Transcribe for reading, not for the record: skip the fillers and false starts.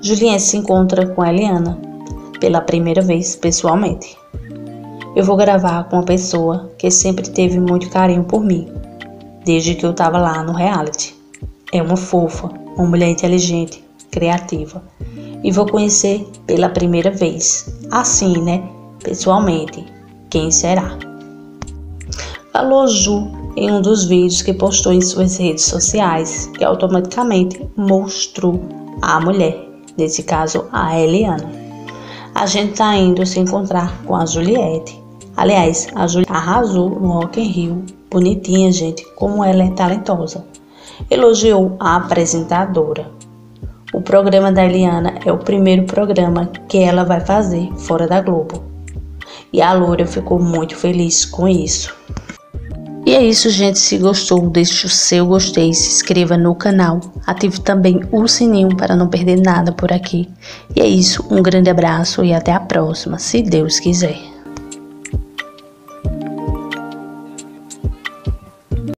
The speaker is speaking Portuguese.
Juliette se encontra com a Eliana pela primeira vez pessoalmente. Eu vou gravar com uma pessoa que sempre teve muito carinho por mim, desde que eu estava lá no reality. É uma fofa, uma mulher inteligente, criativa. E vou conhecer pela primeira vez, assim, pessoalmente, quem será. Falou Ju em um dos vídeos que postou em suas redes sociais, que automaticamente mostrou a mulher, nesse caso a Eliana. A gente tá indo se encontrar com a Juliette. Aliás, a Juliette arrasou no Rock in Rio, bonitinha, gente, como ela é talentosa. Elogiou a apresentadora. O programa da Eliana é o primeiro programa que ela vai fazer fora da Globo. E a loura ficou muito feliz com isso. E é isso, gente. Se gostou, deixe o seu gostei, se inscreva no canal, ative também o sininho para não perder nada por aqui. E é isso, um grande abraço e até a próxima, se Deus quiser.